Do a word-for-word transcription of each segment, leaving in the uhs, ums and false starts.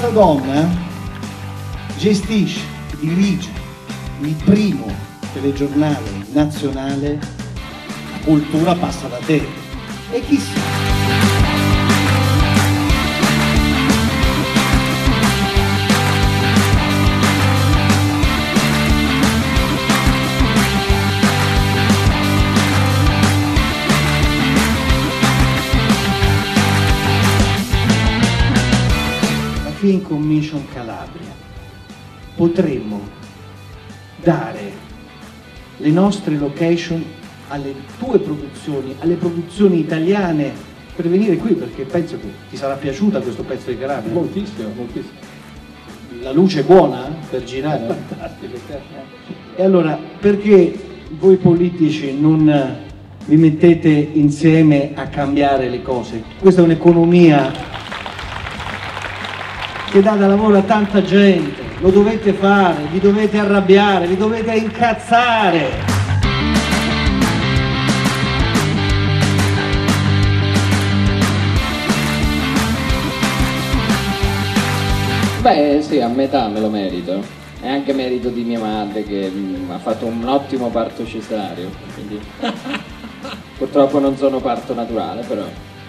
Questa donna gestisce, dirige il primo telegiornale nazionale, la cultura passa da te. E chi sei? Film Commission Calabria potremmo dare le nostre location alle tue produzioni, alle produzioni italiane, per venire qui, perché penso che ti sarà piaciuta questo pezzo di Calabria. Moltissimo, moltissimo. La luce è buona per girare? Fantastico, certo. E allora, perché voi politici non vi mettete insieme a cambiare le cose? Questa è un'economia che dà da lavoro a tanta gente, lo dovete fare, vi dovete arrabbiare, vi dovete incazzare. Beh sì, a metà me lo merito, è anche merito di mia madre che mh, ha fatto un ottimo parto cesareo, quindi purtroppo non sono parto naturale però.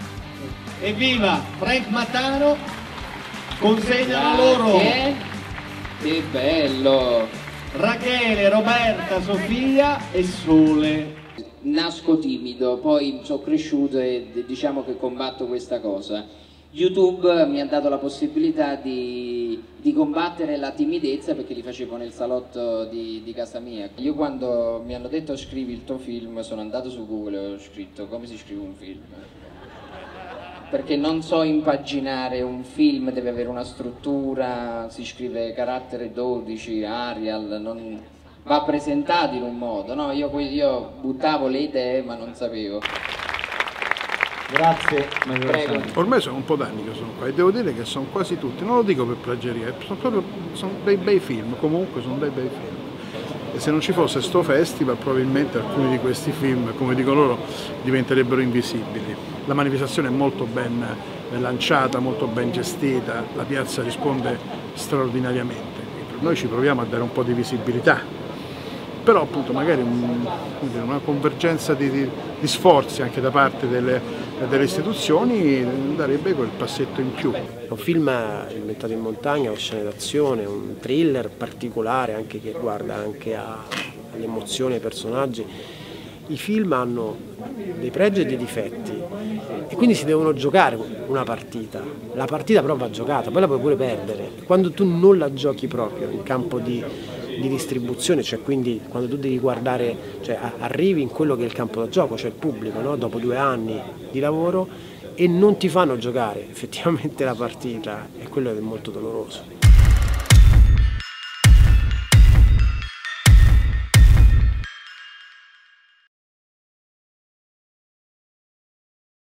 Evviva Frank Mattano! Consegnano loro Che? Che bello! Rachele, Roberta, Sofia e Sole. Nasco timido, poi sono cresciuto e diciamo che combatto questa cosa. YouTube mi ha dato la possibilità di, di combattere la timidezza perché li facevo nel salotto di, di casa mia. Io quando mi hanno detto scrivi il tuo film sono andato su Google e ho scritto come si scrive un film. Perché non so impaginare un film, deve avere una struttura, si scrive carattere dodici, Arial, non... va presentato in un modo, no? Io, io buttavo le idee ma non sapevo. Grazie. Prego. Ormai sono un po' d'anni che sono qua e devo dire che sono quasi tutti, non lo dico per plagiaria, sono proprio sono dei bei film, comunque sono dei bei film. E se non ci fosse sto festival probabilmente alcuni di questi film, come dicono loro, diventerebbero invisibili. La manifestazione è molto ben lanciata, molto ben gestita, la piazza risponde straordinariamente. Noi ci proviamo a dare un po' di visibilità, però appunto magari un, una convergenza di, di, di sforzi anche da parte delle, delle istituzioni darebbe quel passetto in più. È un film ambientato in montagna, con scene d'azione, un thriller particolare anche che guarda anche a, alle emozioni, ai personaggi. I film hanno dei pregi e dei difetti e quindi si devono giocare una partita. La partita però va giocata, poi la puoi pure perdere. Quando tu non la giochi proprio in campo di, di distribuzione, cioè quindi quando tu devi guardare, cioè arrivi in quello che è il campo da gioco, cioè il pubblico, no? Dopo due anni di lavoro e non ti fanno giocare effettivamente la partita, e quello è molto doloroso.